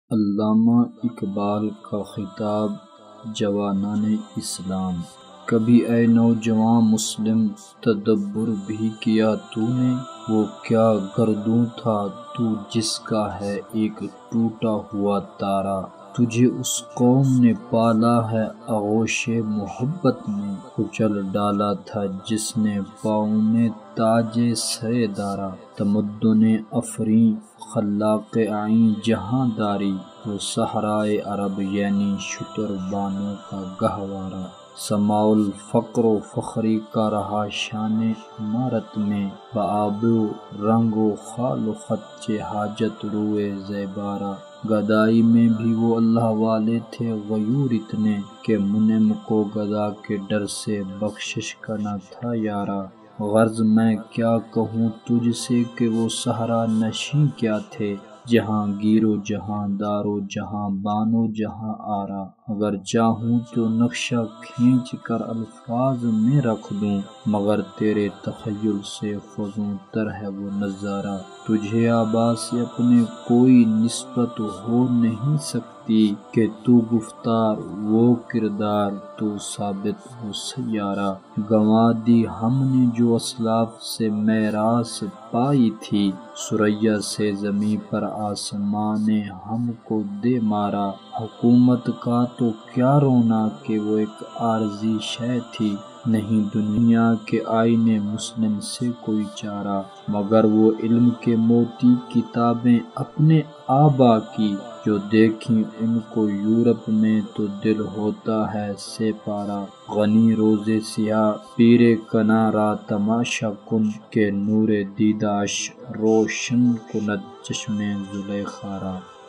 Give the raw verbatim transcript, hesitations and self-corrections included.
علامہ اقبال کا خطاب جوانان اسلام۔ کبھی اے نوجوان مسلم تدبر بھی کیا تو نے، وہ کیا گردوں تھا تو جس کا ہے ایک ٹوٹا ہوا تارا۔ تجھے اس قوم نے پالا ہے آغوش محبت میں، کچل ڈالا تھا جس نے پاؤں میں تاج سر دارا۔ تمدن افرییں خلاق آئیں جہاں داری، وہ صحرائے عرب یعنی شتر بانوں کا گہوارہ۔ سماع الفقر و فخری کا رہا شان عمارت میں، بآب و رنگ و خال و خط حاجت روئے زیبارہ۔ گدائی میں بھی وہ اللہ والے تھے غیور اتنے، کہ منعم کو گدا کے ڈر سے بخشش کا نہ تھا یارہ۔ غرض میں کیا کہوں تجھ سے کہ وہ صحرا نشین کیا تھے، جہاں گیر و جہاں دار و جہاں بان و جہاں آرا۔ اگر چاہوں تو نقشہ کھینچ کر الفاظ میں رکھ دوں، مگر تیرے تخیل سے فزوں تر ہے وہ نظارہ۔ تجھے آبا سے اپنے کوئی نسبت ہو نہیں سکتی، کہ تو گفتار وہ کردار تو ثابت ہو سیارہ۔ گنوا دی ہم نے جو اسلاف سے میراث پائی تھی، ثریا سے زمیں پر آسماں نے ہم کو دے مارا۔ حکومت کا تو کیا رونا کہ وہ ایک عارضی شے تھی، نہیں دنیا کے آئین مسلم سے کوئی چارہ۔ مگر وہ علم کے موتی کتابیں اپنے آبا کی، جو دیکھیں ان کو یورپ میں تو دل ہوتا ہے سے پارہ۔ غنی روز سیاہ پیر کنا را تماشا کن، کہ نور دیداش روشن کند چشم زلیخا را۔